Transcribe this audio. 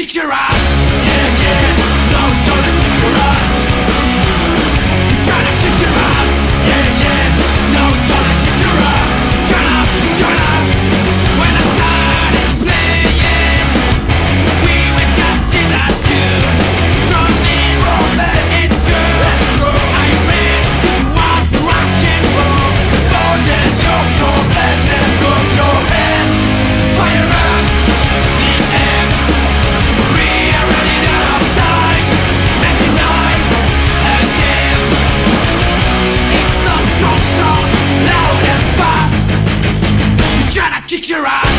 kick your ass. Yeah, yeah, no, gonna kick your ass. Gonna kick your ass. Yeah, yeah, no, gonna kick your ass. Gonna. When I started playing, we were just kids at school. From this, it's true. I ran to walk rock and roll. Forget your problems and move your head. Fire up the amps. We are running out of time. Making noise again. It's a strong sound, loud and fast. Gonna kick your ass.